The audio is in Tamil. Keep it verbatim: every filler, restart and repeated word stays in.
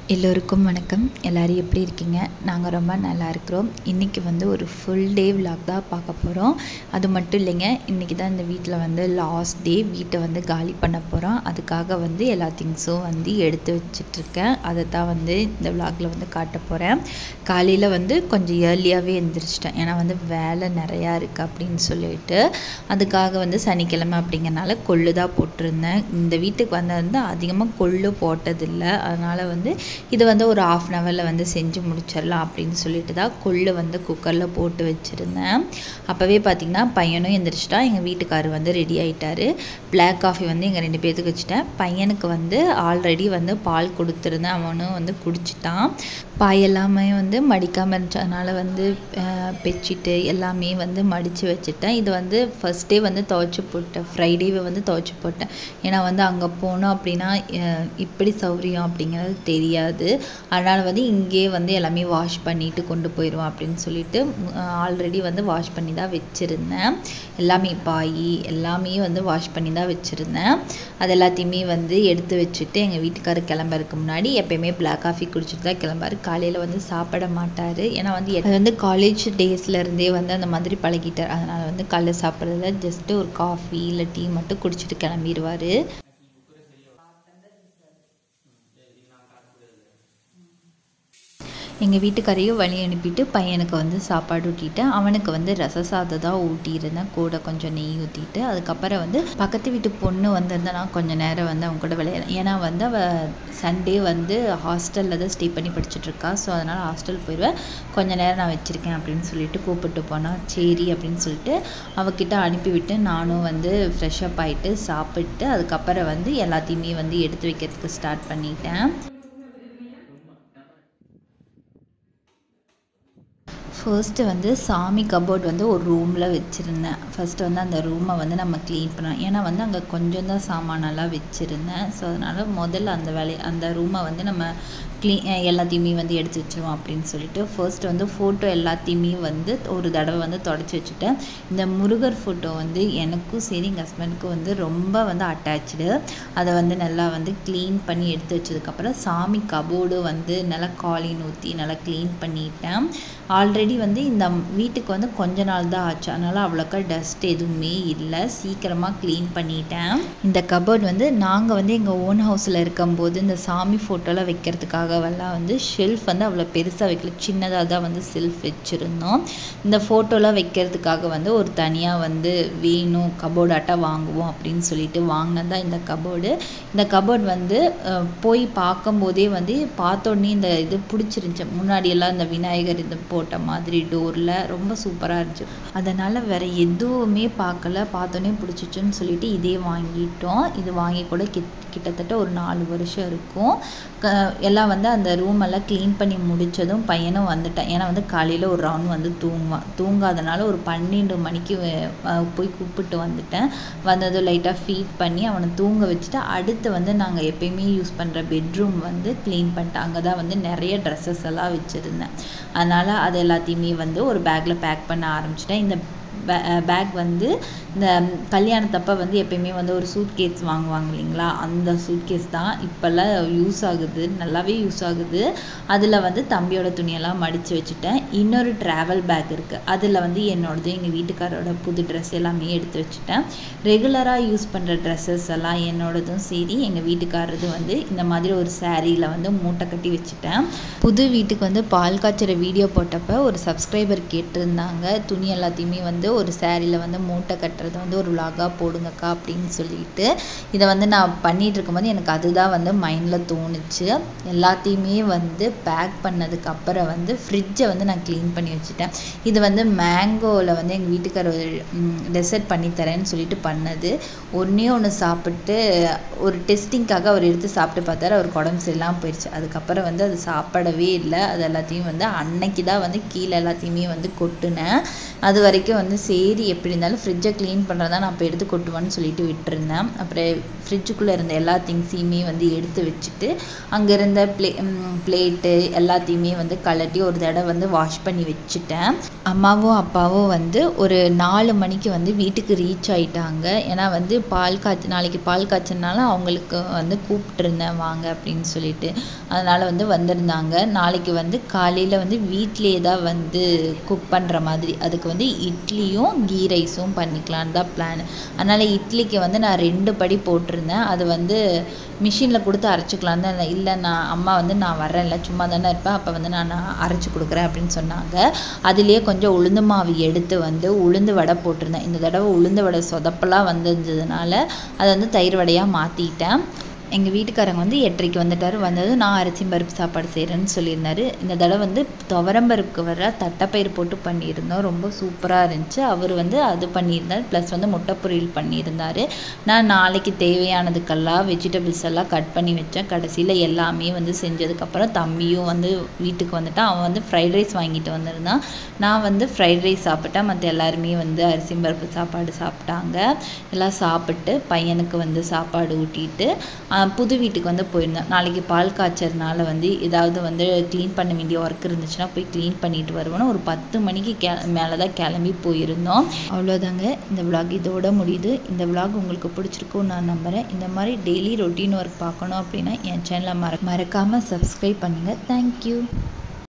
எல்லோருக்கும் வணக்கம். எல்லோரும் எப்படி இருக்கீங்க? நாங்கள் ரொம்ப நல்லா இருக்கிறோம். இன்றைக்கி வந்து ஒரு ஃபுல் டே விலாக் தான் பார்க்க போகிறோம். அது மட்டும் இல்லைங்க, இன்றைக்கி தான் இந்த வீட்டில் வந்து லாஸ்ட் டே. வீட்டை வந்து காலி பண்ண போகிறோம். அதுக்காக வந்து எல்லா திங்ஸும் வந்து எடுத்து வச்சிட்ருக்கேன். அதை தான் வந்து இந்த விலாகில் வந்து காட்ட போகிறேன். காலையில் வந்து கொஞ்சம் ஏர்லியாகவே எழுந்திரிச்சிட்டேன். ஏன்னா வந்து வேலை நிறையா இருக்குது அப்படின்னு சொல்லிட்டு, அதுக்காக வந்து சனிக்கிழமை அப்படிங்கிறனால கொள்ளு தான் போட்டிருந்தேன். இந்த வீட்டுக்கு வந்து வந்து அதிகமாக கொள்ளு போட்டதில்லை. அதனால் வந்து இது வந்து ஒரு ஆஃப் அன் ஹவரில் வந்து செஞ்சு முடிச்சிடலாம் அப்படின்னு சொல்லிட்டு தான் கொள்ளு வந்து குக்கரில் போட்டு வச்சுருந்தேன். அப்போவே பார்த்திங்கன்னா பையனும் எந்திரிச்சிட்டா. எங்கள் வீட்டுக்காரர் வந்து ரெடி ஆகிட்டார். பிளாக் காஃபி வந்து எங்கள் ரெண்டு பேர்த்துக்கு வச்சுட்டேன். பையனுக்கு வந்து ஆல்ரெடி வந்து பால் கொடுத்துருந்தேன். அவனும் வந்து குடிச்சிட்டான். பாய் எல்லாமே வந்து மடிக்காமல் இருந்துச்சு. அதனால் வந்து பெட்ஷீட்டு எல்லாமே வந்து மடித்து வச்சுட்டேன். இது வந்து ஃபர்ஸ்ட் டே வந்து துவைச்சி போட்டேன். ஃப்ரைடேவை வந்து துவைச்சி போட்டேன். ஏன்னா வந்து அங்கே போனோம் அப்படின்னா இப்படி சௌகரியம் அப்படிங்கிறது தெரியாது. அதனால் வந்து இங்கேயே வந்து எல்லாமே வாஷ் பண்ணிட்டு கொண்டு போயிடுவோம் அப்படின்னு சொல்லிட்டு ஆல்ரெடி வந்து வாஷ் பண்ணி தான் வச்சுருந்தேன். எல்லாமே பாய் எல்லாமே வந்து வாஷ் பண்ணி தான் வச்சுருந்தேன். அது எல்லாத்தையுமே வந்து எடுத்து வச்சுட்டு எங்கள் வீட்டுக்காரர் கிளம்புறதுக்கு முன்னாடி எப்பயுமே பிளாக் காஃபி குடிச்சிட்டு தான் கிளம்பாரு. காலையில் வந்து சாப்பிட மாட்டார். ஏன்னா வந்து அது வந்து காலேஜ் டேஸ்லேருந்தே வந்து அந்த மாதிரி பழகிட்டார். அதனால் வந்து காலையில் சாப்பிட்றதுல ஜஸ்ட்டு ஒரு காஃபி இல்லை டீ மட்டும் குடிச்சிட்டு கிளம்பிடுவார். எங்கள் வீட்டுக்காரையும் வழி அனுப்பிட்டு பையனுக்கு வந்து சாப்பாடு ஊட்டிட்டு அவனுக்கு வந்து ரச சாதம் தான் ஊட்டியிருந்தேன். கூட கொஞ்சம் நெய் ஊற்றிட்டு அதுக்கப்புறம் வந்து பக்கத்து வீட்டு பொண்ணு வந்திருந்தேன். நான் கொஞ்சம் நேரம் வந்து அவங்க கூட விளையாடுறேன். ஏன்னா வந்து அவள் சண்டே வந்து ஹாஸ்டலில் தான் ஸ்டே பண்ணி படிச்சுட்ருக்கா. ஸோ அதனால் ஹாஸ்டல் போயிடுவேன். கொஞ்சம் நேரம் நான் வச்சுருக்கேன் அப்படின்னு சொல்லிட்டு கூப்பிட்டு போனால் சரி அப்படின்னு சொல்லிட்டு அவகிட்ட அனுப்பிவிட்டு நானும் வந்து ஃப்ரெஷ்அப் ஆகிட்டு சாப்பிட்டு அதுக்கப்புறம் வந்து எல்லாத்தையுமே வந்து எடுத்து வைக்கிறதுக்கு ஸ்டார்ட் பண்ணிட்டேன். ஃபர்ஸ்ட்டு வந்து சாமி கபோர்ட் வந்து ஒரு ரூமில் வச்சுருந்தேன். ஃபஸ்ட்டு வந்து அந்த ரூமை வந்து நம்ம க்ளீன் பண்ணோம். ஏன்னா வந்து அங்கே கொஞ்சம் தான் சாமானெல்லாம் வச்சுருந்தேன். ஸோ அதனால் முதல்ல அந்த வேலையை அந்த ரூமை வந்து நம்ம க்ளீன் எல்லாத்தையுமே வந்து எடுத்து வச்சுருவோம் அப்படின்னு சொல்லிட்டு ஃபர்ஸ்ட் வந்து ஃபோட்டோ எல்லாத்தையுமே வந்து ஒரு தடவை வந்து தொடச்சி வச்சுட்டேன். இந்த முருகர் ஃபோட்டோ வந்து எனக்கும் சரி எங்கள் ஹஸ்பண்டுக்கும் வந்து ரொம்ப வந்து அட்டாச்சு. அதை வந்து நல்லா வந்து க்ளீன் பண்ணி எடுத்து வச்சதுக்கப்புறம் சாமி கபோர்டு வந்து நல்லா காலின் ஊற்றி நல்லா க்ளீன் பண்ணிட்டேன். ஆல்ரெடி வந்து இந்த வீட்டுக்கு வந்து கொஞ்ச நாள் தான் ஆச்சு. அதனால் அவ்வளோக்கா டஸ்ட் எதுவுமே இல்லை. சீக்கிரமாக க்ளீன் பண்ணிட்டேன். இந்த கபோர்ட் வந்து நாங்கள் வந்து எங்கள் ஓன் ஹவுஸில் இருக்கும்போது இந்த சாமி ஃபோட்டோலாம் வைக்கிறதுக்காகவெல்லாம் வந்து ஷெல்ஃப் வந்து அவ்வளோ பெருசாக வைக்கல. சின்னதாக தான் வந்து ஷெல்ஃப் வச்சுருந்தோம். இந்த ஃபோட்டோலாம் வைக்கிறதுக்காக வந்து ஒரு தனியாக வந்து வேணும் கபோர்டாட்டாக வாங்குவோம் அப்படின்னு சொல்லிட்டு வாங்கினது தான் இந்த கபோர்டு. இந்த கபோர்ட் வந்து போய் பார்க்கும்போதே வந்து பார்த்தோன்னே இந்த இது பிடிச்சிருந்துச்சு. முன்னாடியெல்லாம் இந்த விநாயகர் இது போட்ட மாதிரி டோரில் ரொம்ப சூப்பராக இருந்துச்சு. அதனால் வேறு எதுவுமே பார்க்கல. பார்த்தோன்னே பிடிச்சிச்சுன்னு சொல்லிட்டு இதே வாங்கிட்டோம். இது வாங்கி கூட கிட் கிட்டத்தட்ட ஒரு நாலு வருஷம் இருக்கும். க எல்லாம் வந்து அந்த ரூமெல்லாம் க்ளீன் பண்ணி முடித்ததும் பையனும் வந்துட்டான். ஏன்னா வந்து காலையில் ஒரு ரவுண்ட் வந்து தூங்குவான். தூங்காதனால ஒரு பன்னெண்டு மணிக்கு போய் கூப்பிட்டு வந்துட்டேன். வந்ததும் லைட்டாக ஃபீட் பண்ணி அவனை தூங்க வச்சுட்டு அடுத்து வந்து நாங்கள் எப்பயுமே யூஸ் பண்ணுற பெட்ரூம் வந்து க்ளீன் பண்ணிட்டேன். அங்கே தான் வந்து நிறைய ட்ரெஸ்ஸஸ் எல்லாம் வச்சுருந்தேன். அதனால் அது எல்லாத்தையுமே வந்து ஒரு பேக்கில் பேக் பண்ண ஆரம்பிச்சிட்டேன். இந்த பே பேக் வந்து இந்த கல்யாணத்தப்போ வந்து எப்பயுமே வந்து ஒரு சூட் கேஸ் வாங்குவாங்க இல்லைங்களா, அந்த சூட் கேஸ் தான் இப்போல்லாம் யூஸ் ஆகுது. நல்லாவே யூஸ் ஆகுது. அதில் வந்து தம்பியோட துணியெல்லாம் மடித்து வச்சுட்டேன். இன்னொரு ட்ராவல் பேக் இருக்குது. அதில் வந்து என்னோடது எங்கள் வீட்டுக்காரோட புது ட்ரெஸ் எல்லாமே எடுத்து வச்சுட்டேன். ரெகுலராக யூஸ் பண்ணுற ட்ரெஸ்ஸஸ் எல்லாம் என்னோடதும் சரி எங்கள் வீட்டுக்காரது வந்து இந்த மாதிரி ஒரு சாரியில் வந்து மூட்டை கட்டி வச்சுட்டேன். புது வீட்டுக்கு வந்து பால் காய்ச்சற வீடியோ போட்டப்போ ஒரு சப்ஸ்கிரைபர் கேட்டிருந்தாங்க துணி எல்லாத்தையுமே வந்து ஒரு சாரியில் வந்து மூட்டை கட்டுறது வந்து ஒரு விலாகாக போடுங்கக்கா அப்படின்னு சொல்லிட்டு. இதை வந்து நான் பண்ணிகிட்டு இருக்கும்போது எனக்கு அதுதான் வந்து மைண்டில் தோணுச்சு. எல்லாத்தையுமே வந்து பேக் பண்ணதுக்கப்புறம் வந்து ஃப்ரிட்ஜை வந்து நான் க்ளீன் பண்ணி வச்சுட்டேன். இது வந்து மேங்கோவில் வந்து எங்கள் வீட்டுக்காரர் டெசர்ட் பண்ணித்தரேன்னு சொல்லிட்டு பண்ணது. ஒன்றே ஒன்று சாப்பிட்டு ஒரு டெஸ்டிங்காக அவர் எடுத்து சாப்பிட்டு பார்த்தாரு. அவருக்கு உடம்பு சரியில்லாமல் போயிடுச்சு. அதுக்கப்புறம் வந்து அது சாப்பிடவே இல்லை. அது எல்லாத்தையும் வந்து அன்னைக்கு தான் வந்து கீழே எல்லாத்தையுமே வந்து கொட்டுனேன். அது வரைக்கும் வந்து வந்து சரி எப்படி இருந்தாலும் ஃப்ரிட்ஜை க்ளீன் பண்ணுறதா நான் இப்போ எடுத்து கொட்டுவேன்னு சொல்லிட்டு விட்டுருந்தேன். அப்புறம் ஃப்ரிட்ஜுக்குள்ளே இருந்த எல்லா திங்ஸையுமே வந்து எடுத்து வச்சுட்டு அங்கே இருந்த ப்ளே பிளேட்டு எல்லாத்தையுமே வந்து கலட்டி ஒரு தடவை வந்து வாஷ் பண்ணி வச்சுட்டேன். அம்மாவும் அப்பாவும் வந்து ஒரு நாலு மணிக்கு வந்து வீட்டுக்கு ரீச் ஆயிட்டாங்க. ஏன்னா வந்து பால் காய்ச்சி நாளைக்கு பால் காய்ச்சனால அவங்களுக்கு வந்து கூப்பிட்டுருந்தேன் வாங்க அப்படின்னு சொல்லிட்டு, அதனால வந்து வந்திருந்தாங்க. நாளைக்கு வந்து காலையில் வந்து வீட்டிலேயே தான் வந்து குக் பண்ணுற மாதிரி, அதுக்கு வந்து இட்லியும் கீ ரைஸும் பண்ணிக்கலான்னு தான் பிளான். அதனால் இட்லிக்கு வந்து நான் ரெண்டு படி போட்டிருந்தேன். அது வந்து மிஷினில் கொடுத்து அரைச்சிக்கலான்னு தான். இல்லை நான் அம்மா வந்து நான் வரேன்ல சும்மா தானே இருப்பேன், அப்போ வந்து நான் அரைச்சி கொடுக்குறேன் அப்படின்னு சொன்னாங்க. அதுலேயே கொஞ்சம் உளுந்து மாவு எடுத்து வந்து உளுந்து வடை போட்டிருந்தேன். இந்த தடவை உளுந்து வடை சொதப்பெல்லாம் வந்திருந்ததுனால அதை வந்து தயிர் வடையாக மாற்றிட்டேன். எங்கள் வீட்டுக்காரங்க வந்து எட்டரைக்கு வந்துட்டார். வந்தது நான் அரிசி பருப்பு சாப்பாடு செய்கிறேன்னு சொல்லியிருந்தாரு. இந்த தடவை வந்து துவரம்பருப்புக்கு வர தட்டைப்பயிர் போட்டு பண்ணியிருந்தோம், ரொம்ப சூப்பராக இருந்துச்சு. அவர் வந்து அது பண்ணியிருந்தார், ப்ளஸ் வந்து முட்டை பொரியல் பண்ணியிருந்தார். நான் நாளைக்கு தேவையானதுக்கெல்லாம் வெஜிடபிள்ஸ் எல்லாம் கட் பண்ணி வச்சேன். கடைசியில் எல்லாமே வந்து செஞ்சதுக்கப்புறம் தம்பியும் வந்து வீட்டுக்கு வந்துட்டான். அவன் வந்து ஃப்ரைட் ரைஸ் வாங்கிட்டு வந்திருந்தான். நான் வந்து ஃப்ரைட் ரைஸ் சாப்பிட்டேன். மற்ற எல்லாருமே வந்து அரிசி பருப்பு சாப்பாடு சாப்பிட்டாங்க. எல்லாம் சாப்பிட்டு பையனுக்கு வந்து சாப்பாடு ஊட்டிட்டு புது வீட்டுக்கு வந்து போயிருந்தேன். நாளைக்கு பால் காய்ச்சறதுனால வந்து ஏதாவது வந்து க்ளீன் பண்ண வேண்டிய ஒர்க் இருந்துச்சுன்னா போய் க்ளீன் பண்ணிட்டு வருவோன்னு ஒரு பத்து மணிக்கு கே மேலே தான் கிளம்பி போயிருந்தோம். அவ்வளோதாங்க, இந்த விளாக் இதோட முடியுது. இந்த விளாக் உங்களுக்கு பிடிச்சிருக்கும்னு நான் நம்புகிறேன். இந்த மாதிரி டெய்லி ரொட்டீன் ஒர்க் பார்க்கணும் அப்படின்னா என் சேனலை மற மறக்காமல் சப்ஸ்கிரைப் பண்ணுங்கள். தேங்க்யூ.